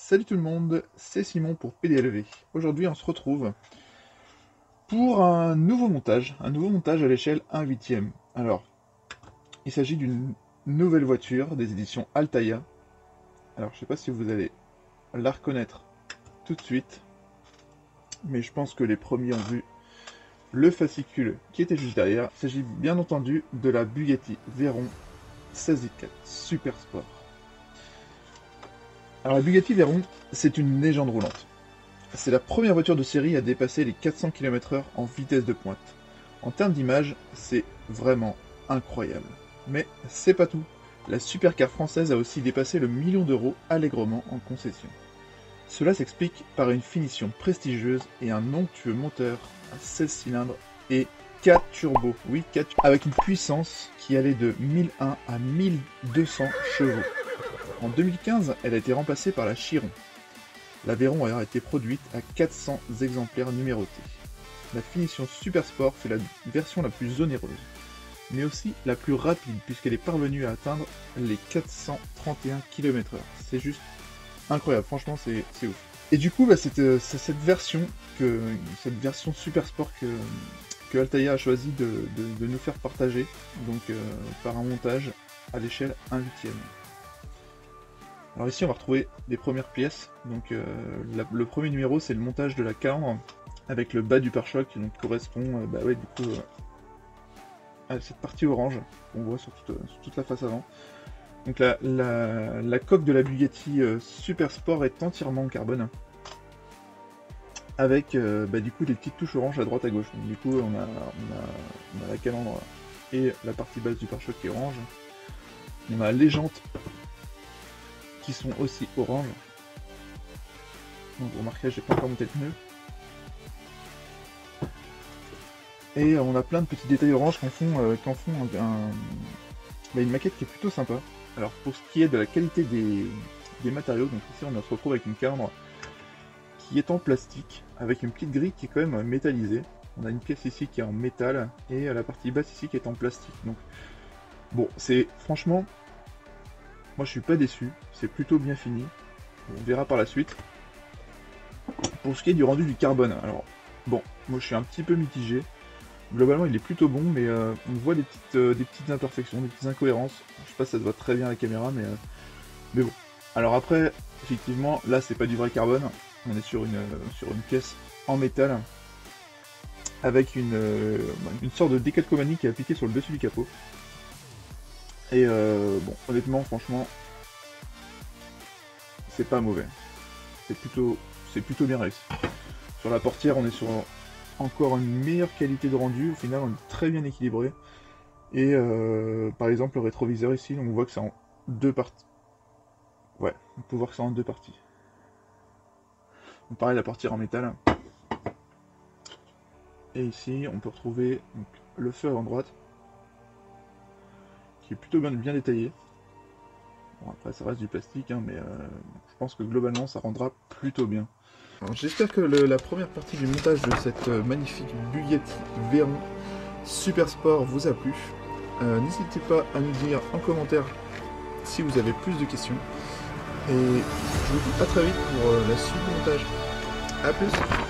Salut tout le monde, c'est Simon pour PDLV. Aujourd'hui on se retrouve pour un nouveau montage à l'échelle 1/8. Alors, il s'agit d'une nouvelle voiture des éditions Altaïa. Alors je sais pas si vous allez la reconnaître tout de suite, mais je pense que les premiers ont vu le fascicule qui était juste derrière. Il s'agit bien entendu de la Bugatti Veyron 16i4 Super Sport. Alors la Bugatti Veyron, c'est une légende roulante. C'est la première voiture de série à dépasser les 400 km/h en vitesse de pointe. En termes d'image, c'est vraiment incroyable. Mais c'est pas tout. La supercar française a aussi dépassé le million d'euros allègrement en concession. Cela s'explique par une finition prestigieuse et un onctueux moteur à 16 cylindres et 4 turbos. Oui, 4 avec une puissance qui allait de 1001 à 1200 chevaux. En 2015, elle a été remplacée par la Chiron. La Veyron a été produite à 400 exemplaires numérotés. La finition Super Sport fait la version la plus onéreuse, mais aussi la plus rapide puisqu'elle est parvenue à atteindre les 431 km/h. C'est juste incroyable, franchement c'est ouf. Et du coup, c'est cette version Super Sport que Altaïa a choisi de nous faire partager, donc par un montage à l'échelle 1/8. Alors ici on va retrouver les premières pièces, donc le premier numéro c'est le montage de la calandre avec le bas du pare-choc qui correspond à cette partie orange qu'on voit sur toute la face avant. Donc la coque de la Bugatti Super Sport est entièrement en carbone avec du coup des petites touches orange à droite à gauche. Donc, du coup on a la calandre et la partie basse du pare-choc qui est orange. On a les jantes qui sont aussi orange. Donc vous remarquez, j'ai pas encore monté le pneu. Et on a plein de petits détails orange qui en font une maquette qui est plutôt sympa. Alors pour ce qui est de la qualité des matériaux, donc ici on se retrouve avec une calandre qui est en plastique, avec une petite grille qui est quand même métallisée. On a une pièce ici qui est en métal, et la partie basse ici qui est en plastique. Donc bon, c'est franchement, moi je suis pas déçu, c'est plutôt bien fini. On verra par la suite. Pour ce qui est du rendu du carbone, alors bon, moi je suis un petit peu mitigé. Globalement il est plutôt bon, mais on voit des petites imperfections, des petites incohérences. Je sais pas si ça se voit très bien à la caméra, mais bon. Alors après, effectivement, là c'est pas du vrai carbone, on est sur une pièce en métal avec une sorte de décalcomanie qui est appliquée sur le dessus du capot. Et bon, honnêtement, franchement, c'est pas mauvais. C'est plutôt bien réussi. Sur la portière, on est sur encore une meilleure qualité de rendu. Au final, on est très bien équilibré. Et par exemple, le rétroviseur ici, on voit que c'est en deux parties. Ouais, on peut voir que c'est en deux parties. Donc, pareil, la portière en métal. Et ici, on peut retrouver donc, le feu avant droite, qui est plutôt bien détaillé. Bon, après ça reste du plastique, hein, mais je pense que globalement ça rendra plutôt bien. J'espère que la première partie du montage de cette magnifique Bugatti Veyron Super Sport vous a plu. N'hésitez pas à nous dire en commentaire si vous avez plus de questions. Et je vous dis à très vite pour la suite du montage. A plus!